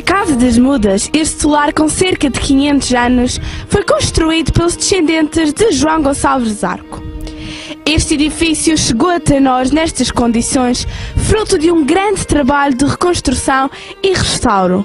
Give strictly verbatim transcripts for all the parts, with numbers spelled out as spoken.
Casa das Mudas, este solar com cerca de quinhentos anos, foi construído pelos descendentes de João Gonçalves Zarco. Este edifício chegou até nós nestas condições, fruto de um grande trabalho de reconstrução e restauro.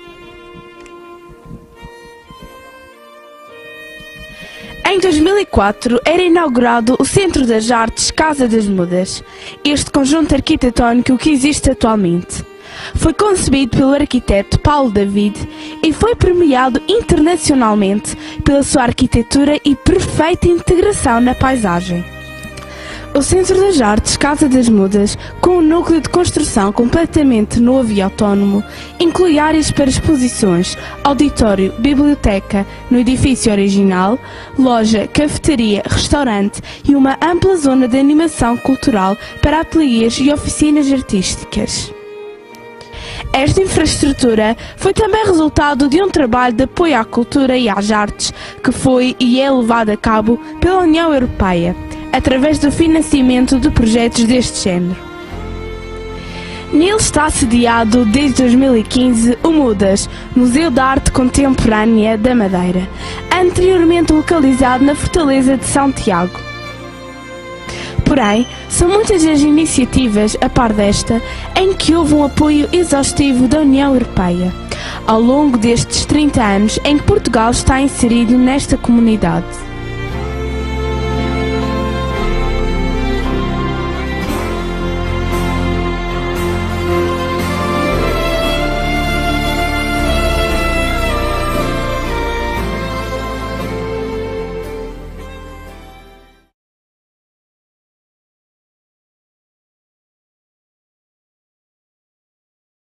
Em dois mil e quatro era inaugurado o Centro das Artes Casa das Mudas, este conjunto arquitetónico que existe atualmente. Foi concebido pelo arquiteto Paulo David e foi premiado internacionalmente pela sua arquitetura e perfeita integração na paisagem. O Centro das Artes Casa das Mudas, com um núcleo de construção completamente novo e autónomo, inclui áreas para exposições, auditório, biblioteca no edifício original, loja, cafeteria, restaurante e uma ampla zona de animação cultural para ateliês e oficinas artísticas. Esta infraestrutura foi também resultado de um trabalho de apoio à cultura e às artes que foi e é levado a cabo pela União Europeia, através do financiamento de projetos deste género. Nele está sediado desde dois mil e quinze o MUDAS, Museu de Arte Contemporânea da Madeira, anteriormente localizado na Fortaleza de São Tiago. Porém, são muitas as iniciativas, a par desta, em que houve um apoio exaustivo da União Europeia, ao longo destes trinta anos em que Portugal está inserido nesta comunidade.